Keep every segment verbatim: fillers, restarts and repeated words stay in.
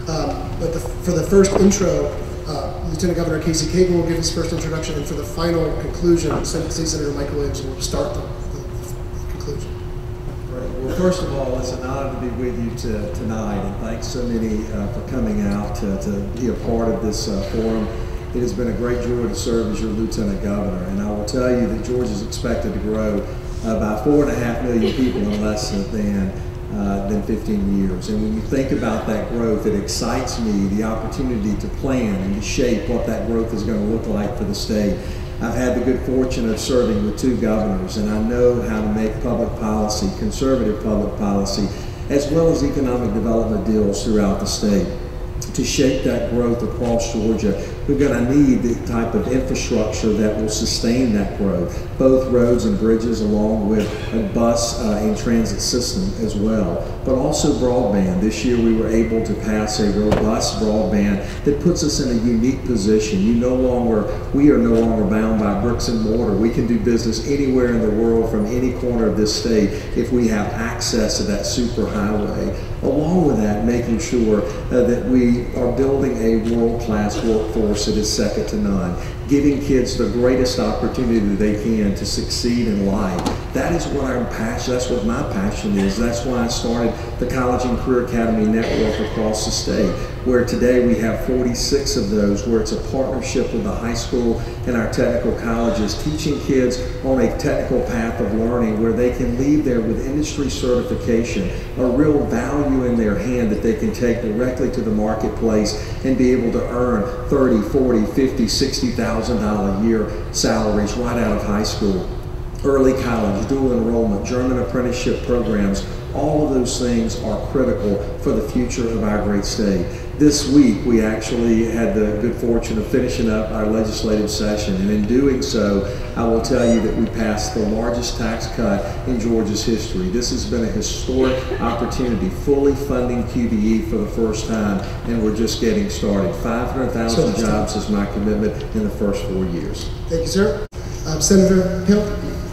Um, but the, for the first intro, uh, Lieutenant Governor Casey Cagle will give his first introduction, and for the final conclusion, State Senator Mike Williams will start the, the, the conclusion. Right. Well, first of all, it's an honor to be with you to, tonight, and thanks so many uh, for coming out to, to be a part of this uh, forum. It has been a great joy to serve as your Lieutenant Governor, and I will tell you that Georgia is expected to grow uh, by four and a half million people in less than uh, than fifteen years. And when you think about that growth, it excites me, the opportunity to plan and to shape what that growth is going to look like for the state. I've had the good fortune of serving with two governors, and I know how to make public policy, conservative public policy, as well as economic development deals throughout the state. To shape that growth across Georgia, we're going to need the type of infrastructure that will sustain that growth, both roads and bridges, along with a bus uh, and transit system as well, but also broadband. This year we were able to pass a robust broadband that puts us in a unique position. You no longer, we are no longer bound by bricks and mortar. We can do business anywhere in the world from any corner of this state if we have access to that super highway. Along with that, making sure uh, that we are building a world-class workforce that is second to none, giving kids the greatest opportunity that they can to succeed in life. That is what I'm passionate, that's what my passion is. That's why I started the College and Career Academy Network across the state, where today we have forty-six of those, where it's a partnership with the high school and our technical colleges, teaching kids on a technical path of learning where they can leave there with industry certification, a real value in their hand that they can take directly to the marketplace and be able to earn thirty, forty, fifty, sixty thousand dollars a year salaries right out of high school. Early college, dual enrollment, German apprenticeship programs, all of those things are critical for the future of our great state. This week, we actually had the good fortune of finishing up our legislative session, and in doing so, I will tell you that we passed the largest tax cut in Georgia's history. This has been a historic opportunity, fully funding Q B E for the first time, and we're just getting started. five hundred thousand jobs is my commitment in the first four years. Thank you, sir. Um, Senator Hill.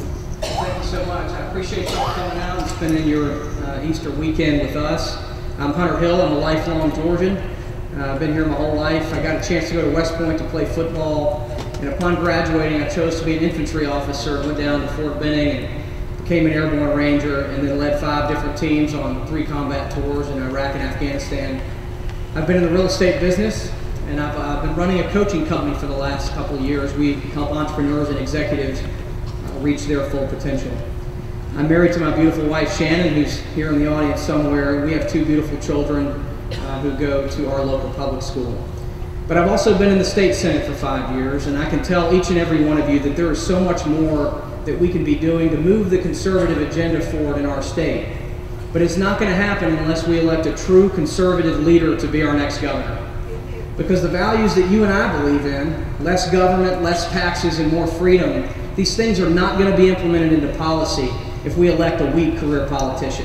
Thank you so much. I appreciate you all coming out and spending your uh, Easter weekend with us. I'm Hunter Hill. I'm a lifelong Georgian. Uh, I've been here my whole life. I got a chance to go to West Point to play football, and upon graduating, I chose to be an infantry officer. Went down to Fort Benning and became an airborne ranger, and then led five different teams on three combat tours in Iraq and Afghanistan. I've been in the real estate business, and I've uh, been running a coaching company for the last couple of years. We help entrepreneurs and executives uh, reach their full potential. I'm married to my beautiful wife, Shannon, who's here in the audience somewhere. We have two beautiful children uh, who go to our local public school. But I've also been in the state senate for five years, and I can tell each and every one of you that there is so much more that we can be doing to move the conservative agenda forward in our state. But it's not going to happen unless we elect a true conservative leader to be our next governor. Because the values that you and I believe in, less government, less taxes, and more freedom, these things are not going to be implemented into policy if we elect a weak career politician.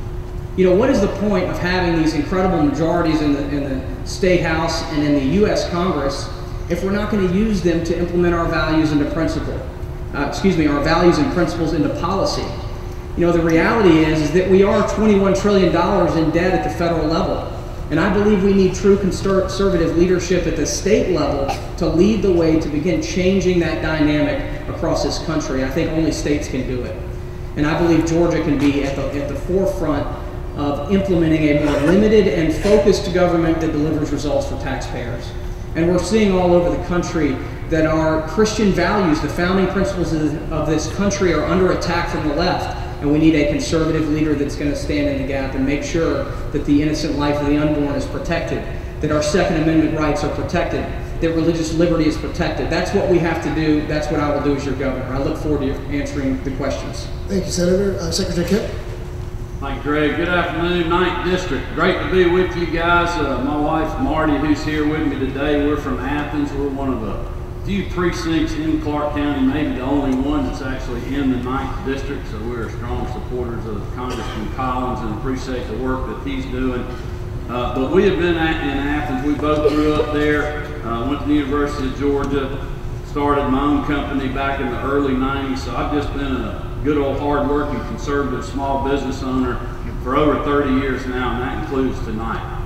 You know, what is the point of having these incredible majorities in the, in the State House and in the U S Congress if we're not going to use them to implement our values into principle? Uh, excuse me, our values and principles into policy. You know, the reality is, is that we are twenty-one trillion dollars in debt at the federal level. And I believe we need true conservative leadership at the state level to lead the way to begin changing that dynamic across this country. I think only states can do it. And I believe Georgia can be at the, at the forefront of implementing a more limited and focused government that delivers results for taxpayers. And we're seeing all over the country that our Christian values, the founding principles of this country, are under attack from the left. And we need a conservative leader that's going to stand in the gap and make sure that the innocent life of the unborn is protected, that our Second Amendment rights are protected, that religious liberty is protected. That's what we have to do. That's what I will do as your governor. I look forward to answering the questions. Thank you, Senator. Uh, Secretary Kemp. Thank you, Greg. Good afternoon, ninth District. Great to be with you guys. Uh, my wife, Marty, who's here with me today, we're from Athens. We're one of the few precincts in Clark County, maybe the only one that's actually in the ninth District, so we're strong supporters of Congressman Collins and appreciate the work that he's doing. Uh, but we have been at, in Athens. We both grew up there, uh, went to the University of Georgia, started my own company back in the early nineties, so I've just been a good old hard-working conservative small business owner for over thirty years now, and that includes tonight.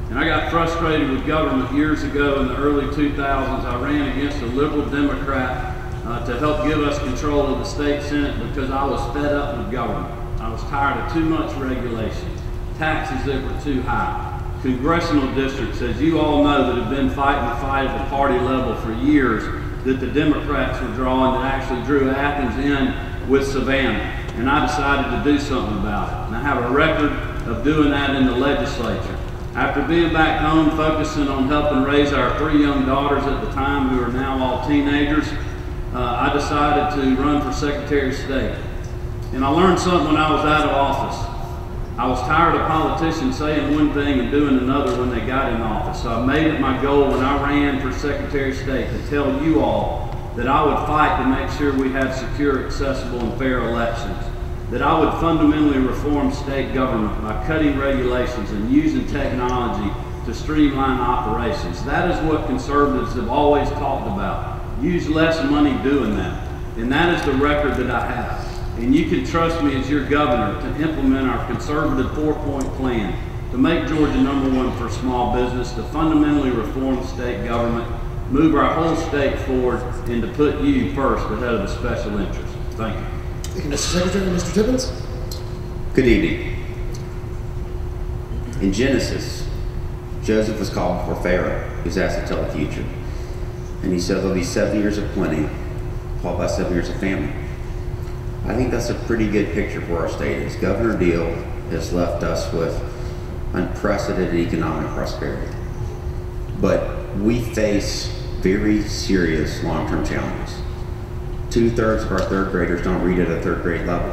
And I got frustrated with government years ago in the early two thousands. I ran against a liberal Democrat uh, to help give us control of the state Senate because I was fed up with government. I was tired of too much regulation, taxes that were too high. Congressional districts, as you all know that have been fighting the fight at the party level for years, that the Democrats were drawing, that actually drew Athens in with Savannah. And I decided to do something about it. And I have a record of doing that in the legislature. After being back home, focusing on helping raise our three young daughters at the time, who are now all teenagers, uh, I decided to run for Secretary of State. And I learned something when I was out of office. I was tired of politicians saying one thing and doing another when they got in office. So I made it my goal when I ran for Secretary of State to tell you all that I would fight to make sure we have secure, accessible, and fair elections. That I would fundamentally reform state government by cutting regulations and using technology to streamline operations. That is what conservatives have always talked about. Use less money doing that. And that is the record that I have. And you can trust me as your governor to implement our conservative four-point plan to make Georgia number one for small business, to fundamentally reform state government, move our whole state forward, and to put you first ahead of the special interests. Thank you. Thank you, Mister Secretary. Mister Tippins? Good evening. In Genesis, Joseph was called before Pharaoh. He was asked to tell the future. And he said there'll be seven years of plenty, followed by seven years of famine. I think that's a pretty good picture for our state. As Governor Deal has left us with unprecedented economic prosperity. But we face very serious long-term challenges. Two-thirds of our third graders don't read at a third grade level.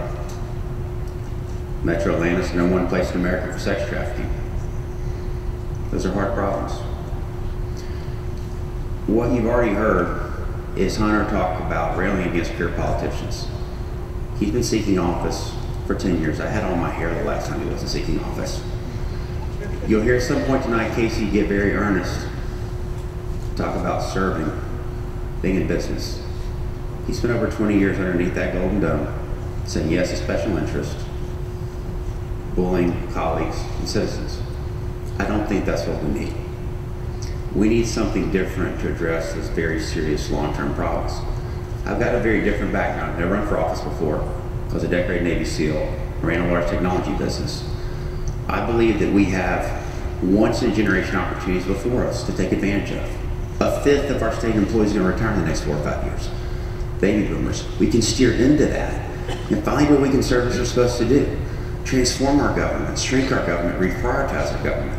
Metro Atlanta's the number one place in America for sex trafficking. Those are hard problems. What you've already heard is Hunter talk about railing against pure politicians. He's been seeking office for ten years. I had all my hair the last time he wasn't seeking office. You'll hear at some point tonight Casey get very earnest, talk about serving, being in business. He spent over twenty years underneath that golden dome, saying yes to special interest, bullying colleagues and citizens. I don't think that's what we need. We need something different to address this very serious long-term problems. I've got a very different background. I've never run for office before. I was a decorated Navy SEAL, ran a large technology business. I believe that we have once-in-a-generation opportunities before us to take advantage of. A fifth of our state employees are going to retire in the next four or five years. Baby boomers. We can steer into that and find what we conservatives are supposed to do. Transform our government, shrink our government, reprioritize our government.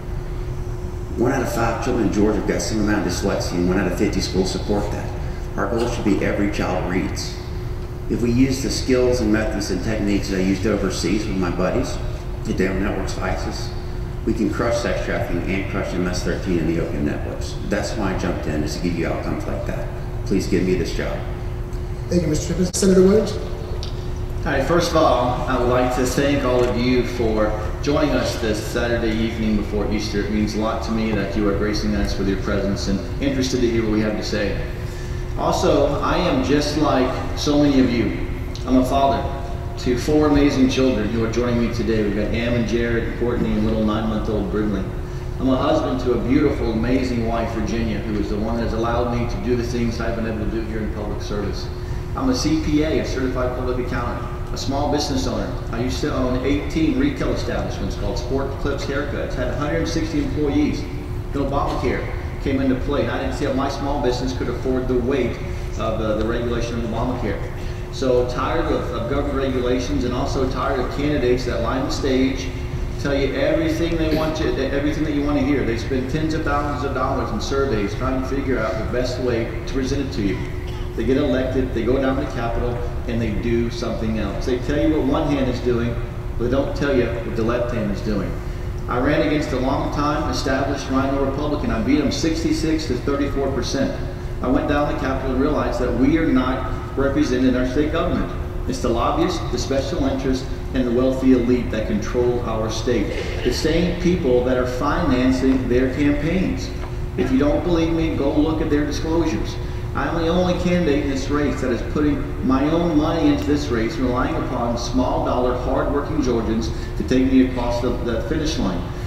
One out of five children in Georgia have got some amount of dyslexia, and one out of fifty schools support that. Our goal should be every child reads. If we use the skills and methods and techniques that I used overseas with my buddies, the Dale Networks of ISIS, we can crush sex trafficking and crush M S thirteen and the opium networks. That's why I jumped in, is to give you outcomes like that. Please give me this job. Thank you, Mister Tippins. Senator Williams? Hi, first of all, I would like to thank all of you for joining us this Saturday evening before Easter. It means a lot to me that you are gracing us with your presence and interested to hear what we have to say. Also, I am just like so many of you. I'm a father to four amazing children who are joining me today. We've got Am and Jared, Courtney, and little nine-month-old Bridley. I'm a husband to a beautiful, amazing wife, Virginia, who is the one that has allowed me to do the things I've been able to do here in public service. I'm a C P A, a certified public accountant, a small business owner. I used to own eighteen retail establishments called Sport Clips Haircuts, had one hundred sixty employees. The Obamacare came into play, and I didn't see how my small business could afford the weight of uh, the regulation of Obamacare. So tired of, of government regulations, and also tired of candidates that line the stage, tell you everything they want you, everything that you want to hear. They spend tens of thousands of dollars in surveys trying to figure out the best way to present it to you. They get elected, they go down to the Capitol, and they do something else. They tell you what one hand is doing, but they don't tell you what the left hand is doing. I ran against a long-time established Rhino Republican. I beat him sixty-six to thirty-four percent. I went down to the Capitol and realized that we are not represented in our state government. It's the lobbyists, the special interests, and the wealthy elite that control our state. The same people that are financing their campaigns. If you don't believe me, go look at their disclosures. I'm the only candidate in this race that is putting my own money into this race, relying upon small dollar, hard-working Georgians to take me across the, the finish line.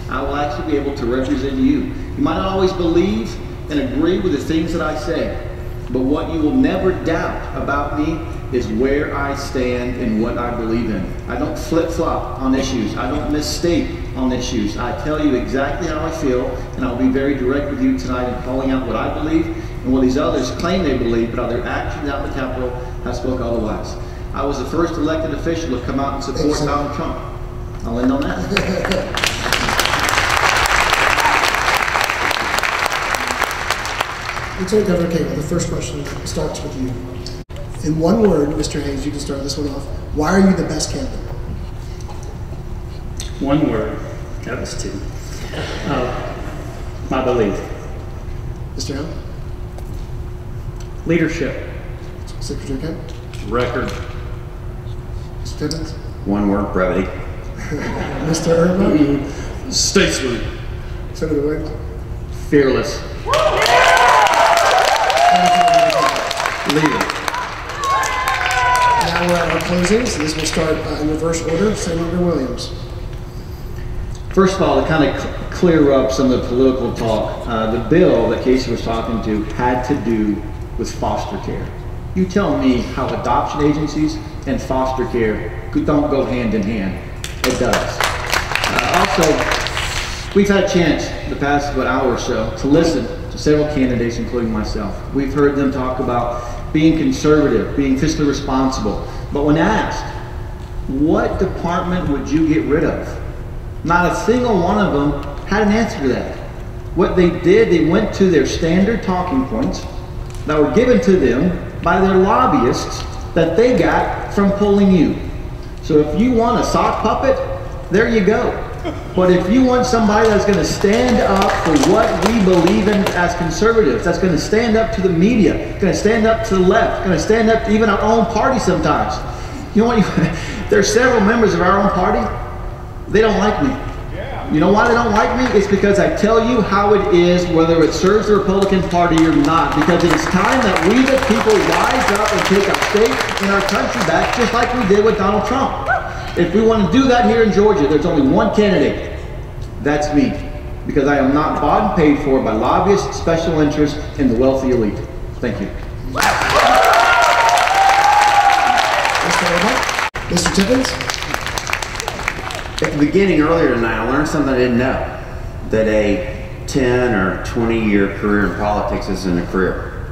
I will actually be able to represent you. You might not always believe and agree with the things that I say, but what you will never doubt about me is where I stand and what I believe in. I don't flip-flop on issues. I don't misstate on issues. I tell you exactly how I feel, and I'll be very direct with you tonight in calling out what I believe and what these others claim they believe, but other actions out in the Capitol have spoke otherwise. I was the first elected official to come out and support Donald Trump. I'll end on that. Lieutenant Governor Cagle, the first question starts with you. In one word, Mister Hayes, you can start this one off. Why are you the best candidate? One word. That was two. Uh, my belief. Mister Hill? Leadership. Secretary Kemp? Record. Mister Tippins? One word, brevity. Mister Irma? Statesman. Senator Williams? Fearless. Leader. Now we're at our closing, so this will start uh, in reverse order. Senator Williams. First of all, to kind of cl clear up some of the political talk, uh, the bill that Casey was talking to had to do with foster care. You tell me how adoption agencies and foster care could, don't go hand in hand. It does. Uh, also, we've had a chance the past what, hour or so to listen to several candidates, including myself. We've heard them talk about being conservative, being fiscally responsible. But when asked, what department would you get rid of? Not a single one of them had an answer to that. What they did, they went to their standard talking points that were given to them by their lobbyists that they got from polling you. So if you want a sock puppet, there you go. But if you want somebody that's going to stand up for what we believe in as conservatives, that's going to stand up to the media, going to stand up to the left, going to stand up to even our own party sometimes. You know what? There's several members of our own party, they don't like me. You know why they don't like me? It's because I tell you how it is, whether it serves the Republican Party or not. Because it is time that we the people rise up and take our state and our country back, just like we did with Donald Trump. If we want to do that here in Georgia, there's only one candidate. That's me. Because I am not bought and paid for by lobbyists, special interests, and the wealthy elite. Thank you. Mister Tippins? At the beginning earlier tonight, I learned something I didn't know. That a ten or twenty year career in politics isn't a career.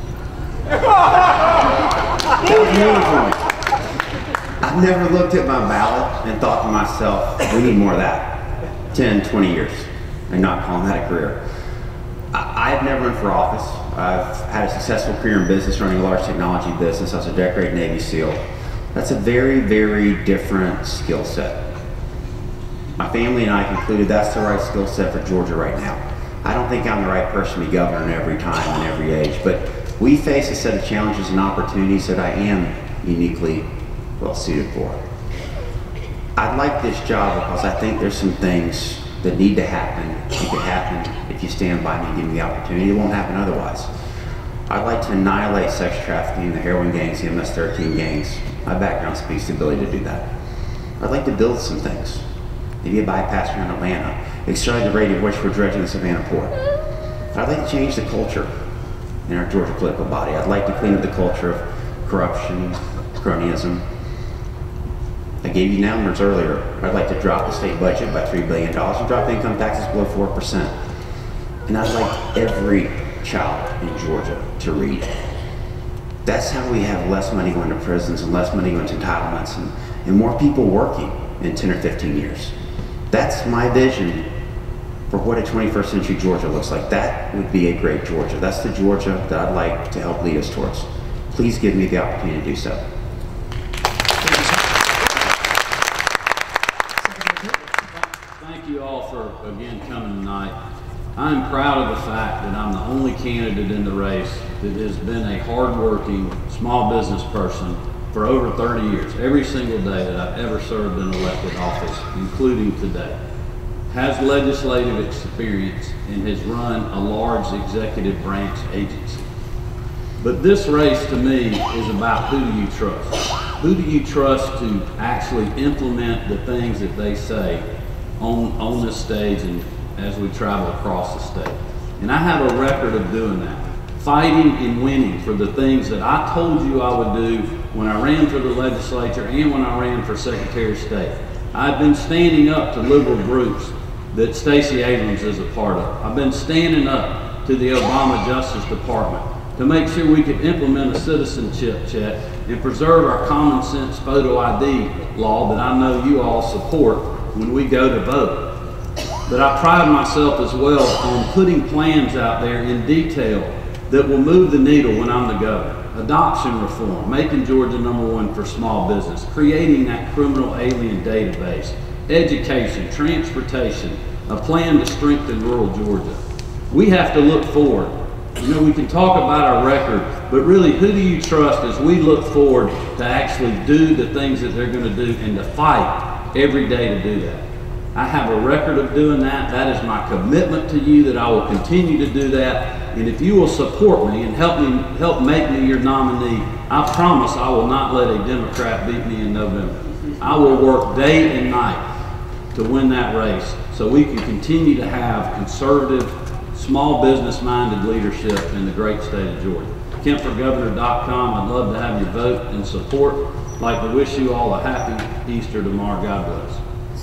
That was new for me. I've never looked at my ballot and thought to myself, we need more of that. ten, twenty years, and not calling that a career. I, I've never run for office. I've had a successful career in business, running a large technology business. I was a decorated Navy SEAL. That's a very, very different skill set. My family and I concluded that's the right skill set for Georgia right now. I don't think I'm the right person to be governor in every time and every age, but we face a set of challenges and opportunities that I am uniquely well suited for. I'd like this job because I think there's some things that need to happen. It could happen if you stand by me and give me the opportunity. It won't happen otherwise. I'd like to annihilate sex trafficking, the heroin gangs, the M S thirteen gangs. My background speaks to the ability to do that. I'd like to build some things. Maybe a bypass around Atlanta, extend the rate at which we're dredging the Savannah Port. I'd like to change the culture in our Georgia political body. I'd like to clean up the culture of corruption, cronyism. I gave you numbers earlier. I'd like to drop the state budget by three billion dollars and drop income taxes below four percent. And I'd like every child in Georgia to read. That's how we have less money going to prisons and less money going to entitlements and, and more people working in ten or fifteen years. That's my vision for what a twenty-first century Georgia looks like. That would be a great Georgia. That's the Georgia that I'd like to help lead us towards. Please give me the opportunity to do so. Thank you all for, again, coming tonight. I'm proud of the fact that I'm the only candidate in the race that has been a hard-working small business person for over thirty years, every single day that I've ever served in elected office, including today, has legislative experience and has run a large executive branch agency. But this race to me is about who do you trust? Who do you trust to actually implement the things that they say on, on this stage and as we travel across the state. And I have a record of doing that, fighting and winning for the things that I told you I would do when I ran for the legislature and when I ran for Secretary of State. I've been standing up to liberal groups that Stacey Abrams is a part of. I've been standing up to the Obama Justice Department to make sure we could implement a citizenship check and preserve our common sense photo I D law that I know you all support when we go to vote. But I pride myself as well on putting plans out there in detail that will move the needle when I'm the governor. Adoption reform, making Georgia number one for small business, creating that criminal alien database, education, transportation, a plan to strengthen rural Georgia. We have to look forward. You know, we can talk about our record, but really, who do you trust as we look forward to actually do the things that they're going to do and to fight every day to do that? I have a record of doing that. That is my commitment to you that I will continue to do that. And if you will support me and help me help make me your nominee, I promise I will not let a Democrat beat me in November. I will work day and night to win that race so we can continue to have conservative, small business-minded leadership in the great state of Georgia. Kemp for Governor dot com. I'd love to have your vote and support. I'd like to wish you all a happy Easter tomorrow. God bless.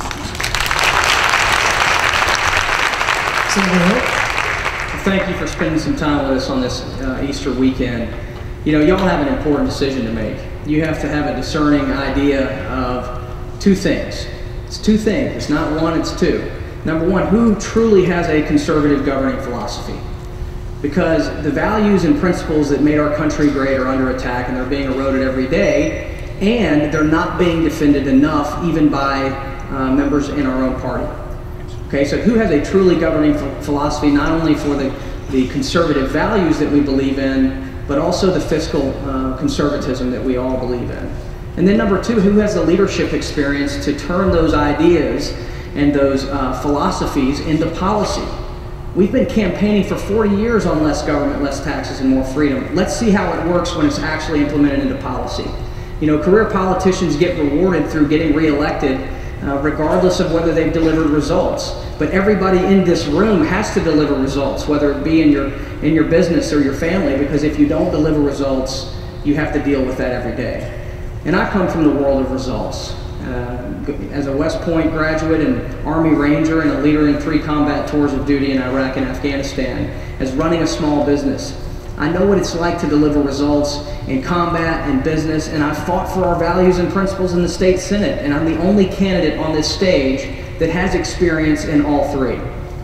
Thank you for spending some time with us on this uh, Easter weekend. You know, y'all have an important decision to make. You have to have a discerning idea of two things. It's two things. It's not one, it's two. Number one, who truly has a conservative governing philosophy? Because the values and principles that made our country great are under attack and they're being eroded every day, and they're not being defended enough even by uh, members in our own party. Okay, so who has a truly governing philosophy, not only for the, the conservative values that we believe in, but also the fiscal uh, conservatism that we all believe in? And then number two, who has the leadership experience to turn those ideas and those uh, philosophies into policy? We've been campaigning for forty years on less government, less taxes, and more freedom. Let's see how it works when it's actually implemented into policy. You know, career politicians get rewarded through getting reelected uh, regardless of whether they've delivered results. But everybody in this room has to deliver results, whether it be in your, in your business or your family, because if you don't deliver results, you have to deal with that every day. And I come from the world of results. Uh, as a West Point graduate and Army Ranger and a leader in three combat tours of duty in Iraq and Afghanistan, as running a small business, I know what it's like to deliver results in combat and business, and I've fought for our values and principles in the state Senate, and I'm the only candidate on this stage that has experience in all three.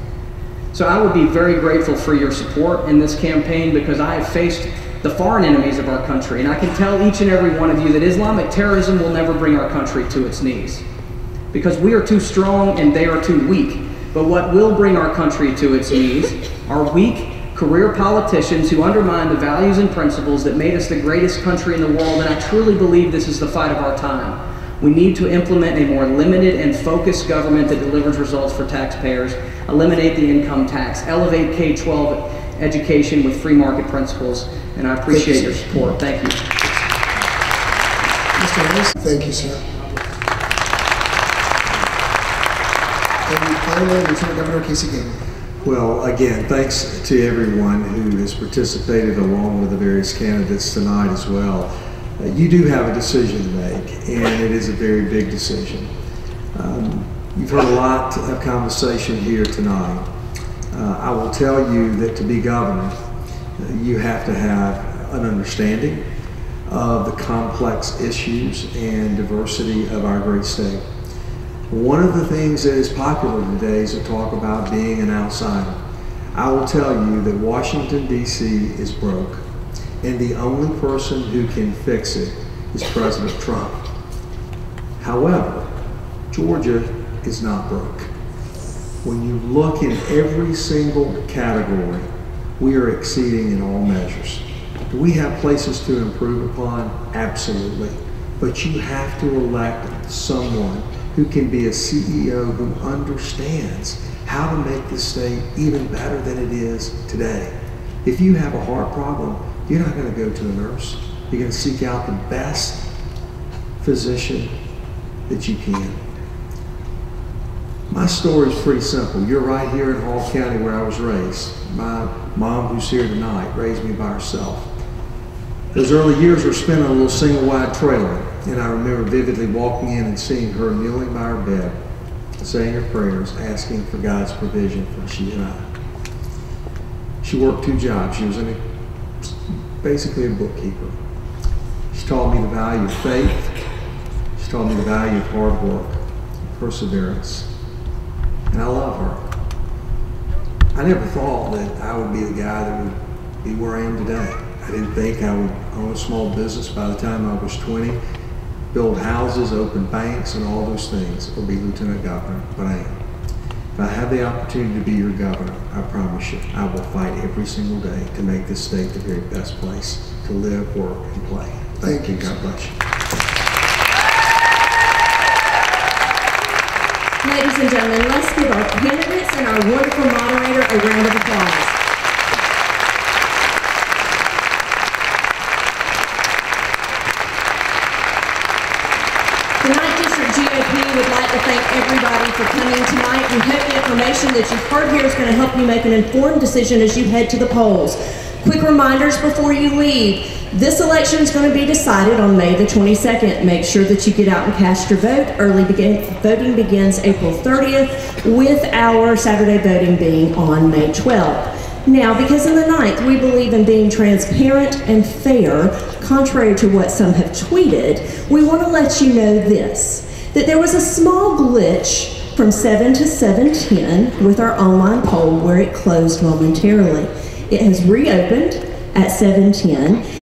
So I would be very grateful for your support in this campaign, because I have faced the foreign enemies of our country, and I can tell each and every one of you that Islamic terrorism will never bring our country to its knees, because we are too strong and they are too weak. But what will bring our country to its knees are weak career politicians who undermine the values and principles that made us the greatest country in the world, and I truly believe this is the fight of our time. We need to implement a more limited and focused government that delivers results for taxpayers, eliminate the income tax, elevate K twelve education with free market principles, and I appreciate your support. Thank you. Mister Harris, thank you, sir. And finally, Lieutenant Governor Casey Cagle. Well, again, thanks to everyone who has participated along with the various candidates tonight as well. Uh, you do have a decision to make, and it is a very big decision. Um, you've heard a lot of conversation here tonight. Uh, I will tell you that to be governor, uh, you have to have an understanding of the complex issues and diversity of our great state. One of the things that is popular today is to talk about being an outsider. I will tell you that Washington, D C is broke, and the only person who can fix it is President Trump. However, Georgia is not broke. When you look in every single category, we are exceeding in all measures. Do we have places to improve upon? Absolutely. But you have to elect someone who can be a C E O who understands how to make the state even better than it is today. If you have a heart problem, you're not going to go to a nurse. You're going to seek out the best physician that you can. My story is pretty simple. You're right here in Hall County where I was raised. My mom, who's here tonight, raised me by herself. Those early years were spent on a little single-wide trailer, and I remember vividly walking in and seeing her kneeling by her bed, saying her prayers, asking for God's provision for she and I. She worked two jobs. She was in a, basically a bookkeeper. She taught me the value of faith. She taught me the value of hard work, perseverance, and I love her. I never thought that I would be the guy that would be where I am today. I didn't think I would own a small business by the time I was twenty, build houses, open banks, and all those things, or be lieutenant governor, but I am. If I have the opportunity to be your governor, I promise you, I will fight every single day to make this state the very best place to live, work, and play. Thank you. God bless you. Ladies and gentlemen, let's give our candidates and our wonderful moderator a round of applause. G O P would like to thank everybody for coming tonight. We hope the information that you've heard here is going to help you make an informed decision as you head to the polls. Quick reminders before you leave. This election is going to be decided on May the twenty-second. Make sure that you get out and cast your vote. Early begin voting begins April thirtieth, with our Saturday voting being on May twelfth. Now, because in the ninth, we believe in being transparent and fair, contrary to what some have tweeted, we want to let you know this, that there was a small glitch from seven to seven ten with our online poll where it closed momentarily. It has reopened at seven ten.